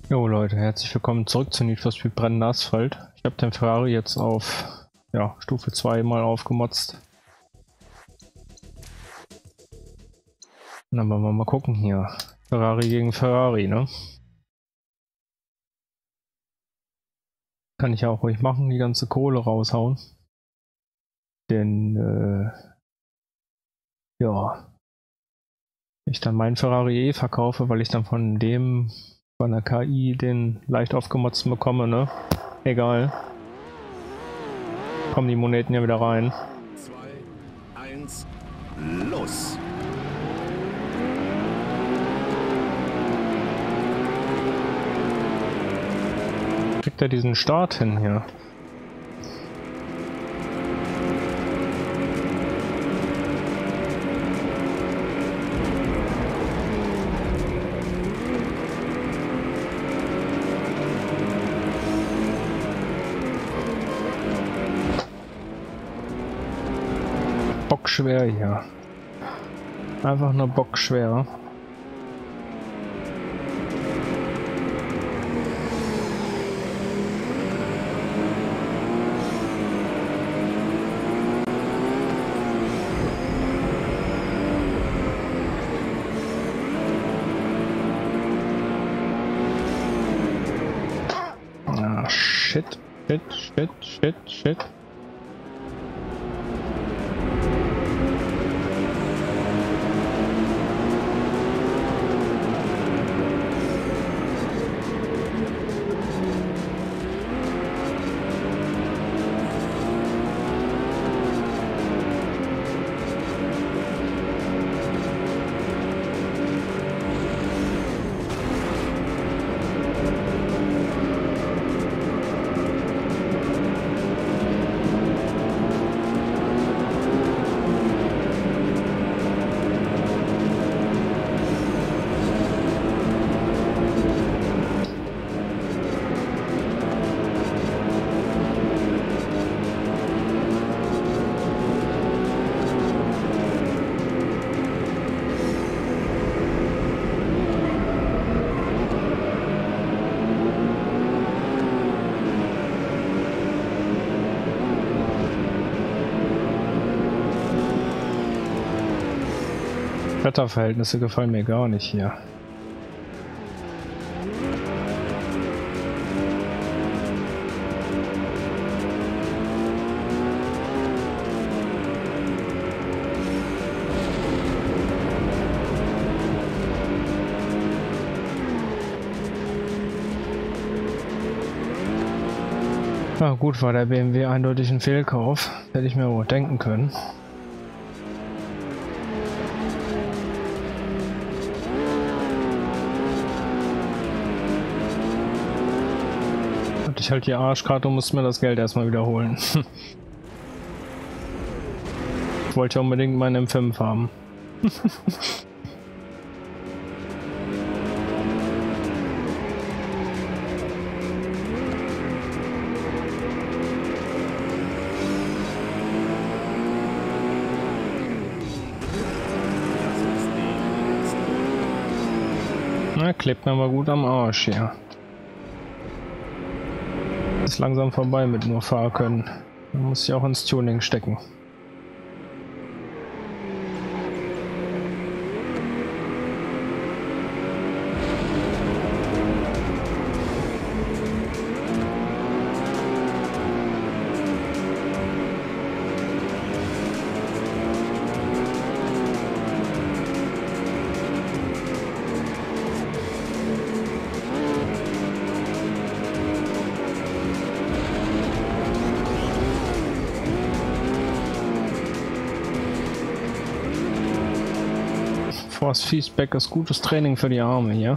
Jo Leute, herzlich willkommen zurück zu Need for Speed brennender Asphalt. Ich habe den Ferrari jetzt auf Stufe 2 mal aufgemotzt. Und dann wollen wir mal gucken hier. Ferrari gegen Ferrari, ne? Kann ich ja auch ruhig machen, die ganze Kohle raushauen. Denn, ich dann meinen Ferrari verkaufe, weil ich dann von der KI den leicht aufgemotzten bekomme, ne? Egal. Kommen die Moneten ja wieder rein. 2, 1, los! Kriegt er diesen Start hin hier? Bockschwer hier. Einfach nur bockschwer. Ah, shit. Wetterverhältnisse gefallen mir gar nicht hier. Na gut, war der BMW eindeutig ein Fehlkauf. Hätte ich mir wohl denken können. Ich halt die Arschkarte und muss mir das Geld erstmal wiederholen. Ich wollte ja unbedingt meinen M5 haben. Na, klebt mir aber gut am Arsch hier. Ist langsam vorbei mit nur fahren können. Man muss sich auch ins Tuning stecken. Force Feedback ist gutes Training für die Arme hier.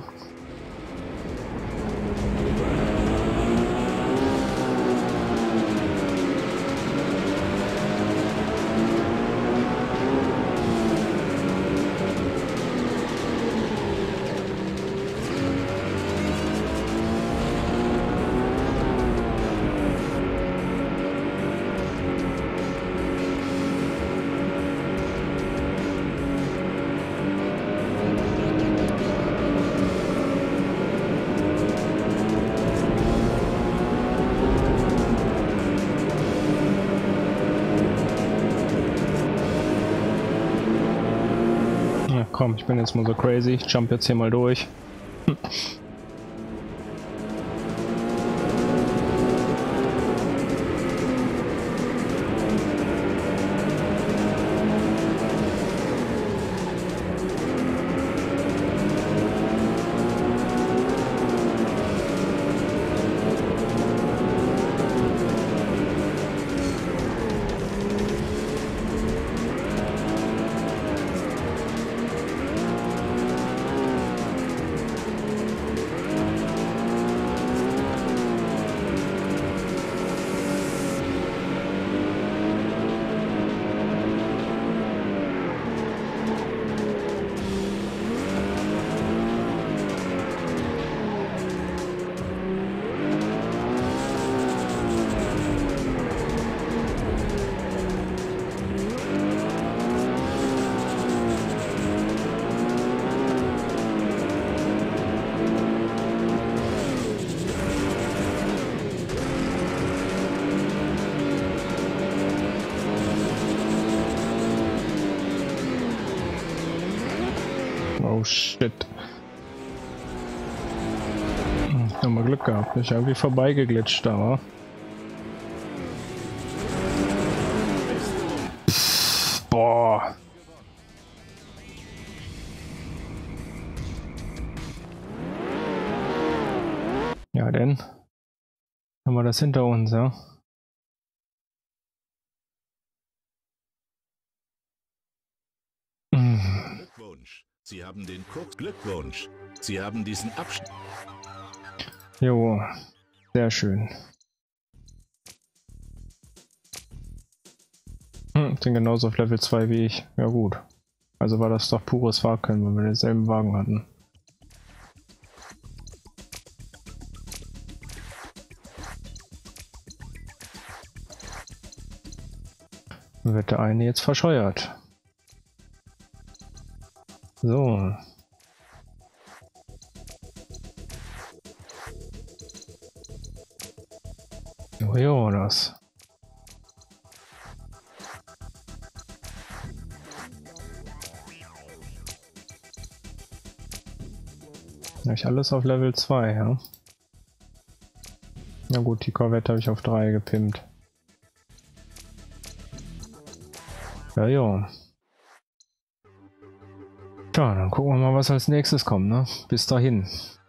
komm, ich bin jetzt mal so crazy. Ich jump jetzt hier mal durch. Oh shit. Haben wir Glück gehabt. Bin ich irgendwie vorbeigeglitscht da, wa? Boah. Ja, denn haben wir das hinter uns, ja? Glückwunsch. Sie haben den Glückwunsch. Sie haben diesen Abschnitt. Jo, sehr schön. Sind genauso auf Level 2 wie ich. Ja gut. Also war das doch pures Fahrkönnen, wenn wir denselben Wagen hatten. Wird der eine jetzt verscheuert. So. Jo, das. Habe ich alles auf Level 2, ja? Na gut, die Corvette habe ich auf 3 gepimpt. Ja, jo. Tja, dann gucken wir mal, was als nächstes kommt, ne? Bis dahin.